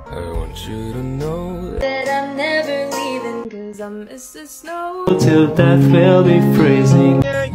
I want you to know that I'm never leaving, 'cause I miss the snow. Till death will be freezing.